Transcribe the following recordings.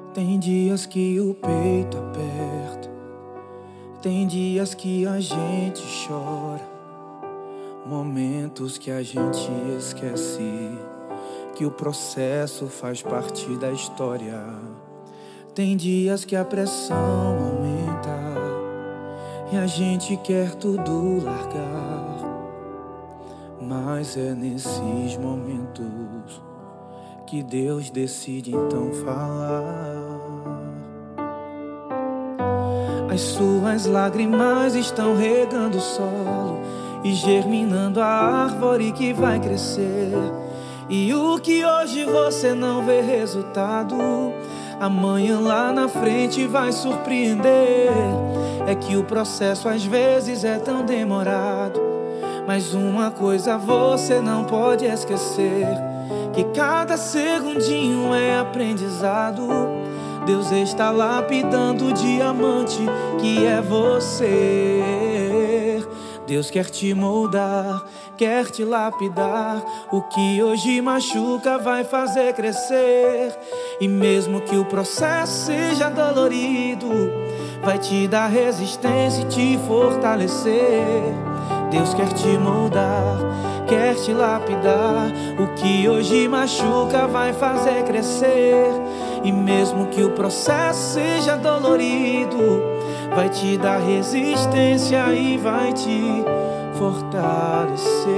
Tem dias que o peito aperta, tem dias que a gente chora, momentos que a gente esquece que o processo faz parte da história. Tem dias que a pressão aumenta e a gente quer tudo largar, mas é nesses momentos que Deus decide então falar. As suas lágrimas estão regando o solo e germinando a árvore que vai crescer. E o que hoje você não vê resultado, amanhã lá na frente vai surpreender. É que o processo às vezes é tão demorado, mas uma coisa você não pode esquecer, que cada segundinho é aprendizado. Deus está lapidando o diamante que é você. Deus quer te moldar, quer te lapidar. O que hoje machuca vai fazer crescer. E mesmo que o processo seja dolorido, vai te dar resistência e te fortalecer. Deus quer te moldar, quer te lapidar. O que hoje machuca vai fazer crescer. E mesmo que o processo seja dolorido, vai te dar resistência e vai te fortalecer.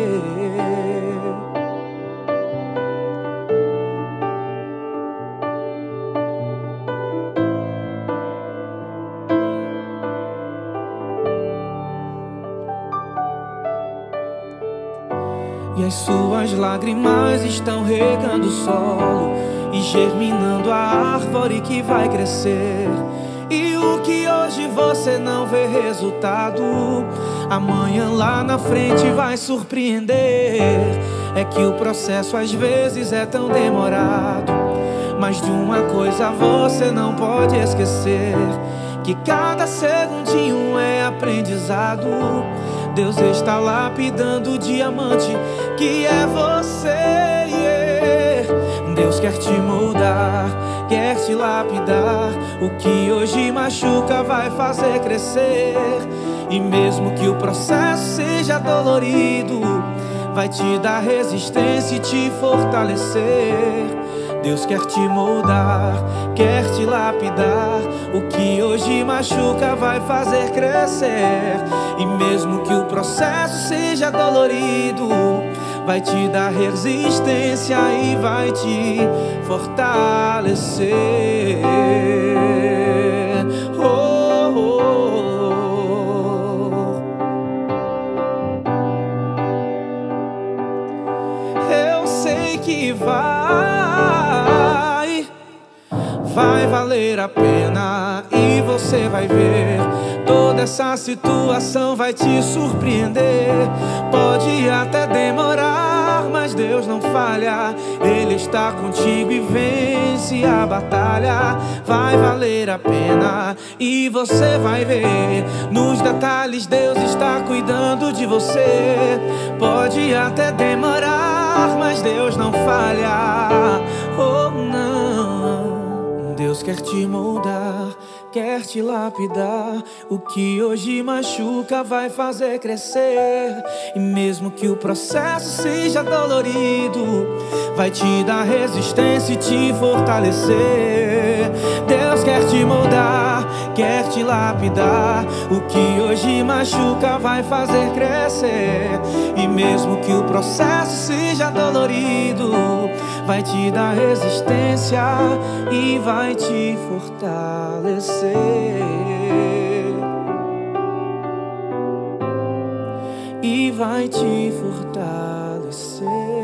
E as suas lágrimas estão regando o solo e germinando a árvore que vai crescer. E o que hoje você não vê resultado, amanhã lá na frente vai surpreender. É que o processo às vezes é tão demorado, mas de uma coisa você não pode esquecer, que cada segundinho é aprendizado. Deus está lapidando o diamante que é você. Deus quer te moldar, quer te lapidar. O que hoje machuca vai fazer crescer. E mesmo que o processo seja dolorido, vai te dar resistência e te fortalecer. Deus quer te moldar, quer te lapidar. O que hoje machuca vai fazer crescer. E mesmo que o processo seja dolorido, vai te dar resistência e vai te fortalecer. Oh, oh, oh. Eu sei que vai valer a pena e você vai ver. Toda essa situação vai te surpreender. Pode até demorar, mas Deus não falha. Ele está contigo e vence a batalha. Vai valer a pena e você vai ver. Nos detalhes Deus está cuidando de você. Pode até demorar, mas Deus não falha. Oh, não. Deus quer te moldar, quer te lapidar. O que hoje machuca vai fazer crescer. E mesmo que o processo seja dolorido, vai te dar resistência e te fortalecer. Deus quer te moldar, quer te lapidar. O que hoje machuca vai fazer crescer. E mesmo que o processo seja dolorido, vai te dar resistência e vai te fortalecer. E vai te fortalecer.